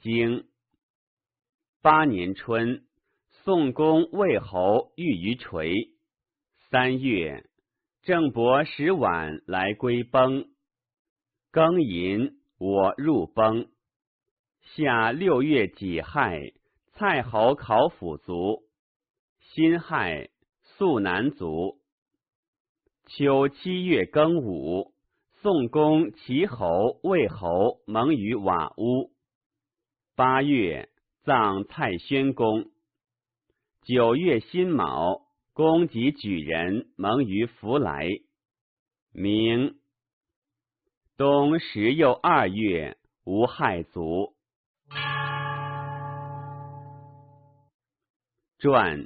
经8年春，宋公魏侯遇于垂。3月，郑伯使晚来归崩。庚寅，我入崩。夏6月己亥，蔡侯考府卒。辛亥，肃南卒。秋7月庚午，宋公齐侯、魏侯盟于瓦屋。8月，葬蔡宣公。9月辛卯，公及举人盟于弗来。明冬10又2月，吴亥卒。传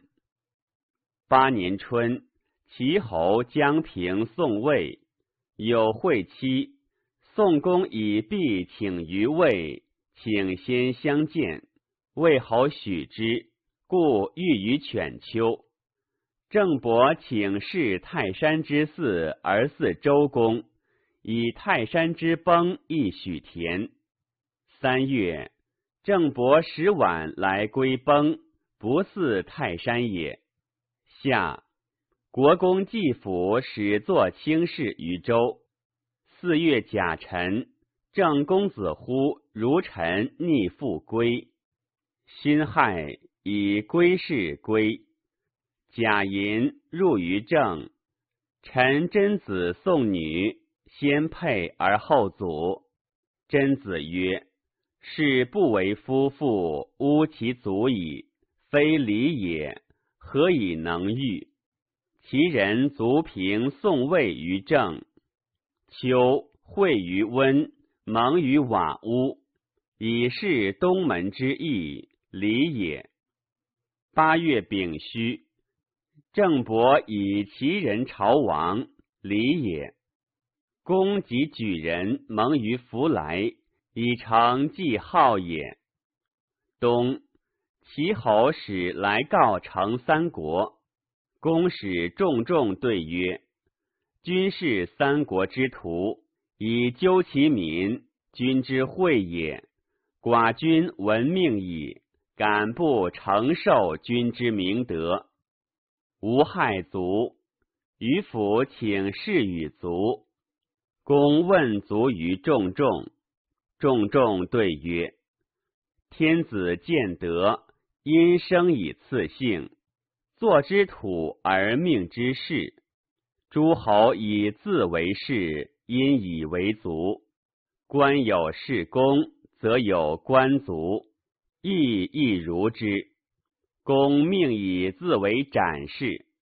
8年春，齐侯将平宋魏，有会期，宋公以必请于魏，请先相见，魏侯许之，故寓于犬丘。郑伯请示泰山之祀而祀周公，以泰山之崩亦许田。3月，郑伯使晚来归崩，不祀泰山也。夏，国公季府始作卿士于周。4月甲辰，郑公子乎如臣逆复归。辛亥，以归氏归。甲寅，入于郑。臣真子送女，先配而后祖。真子曰：是不为夫妇，污其祖矣，非礼也，何以能御？其人卒平宋魏于郑。秋，会于温，盟于瓦屋，以示东门之意，礼也。8月丙戌，郑伯以其人朝王，礼也。公及举人盟于弗来，以成季号也。冬，齐侯使来告成3国。公使重对曰：君是3国之徒，以究其民，君之惠也。寡君闻命矣，敢不承受君之明德。吴亥卒，于府请示与卒。公问卒于重对曰：天子见德，因生以赐姓，作之土而命之士。诸侯以自为士，因以为族。官有士公，则有官族，亦如之。公命以自为展示。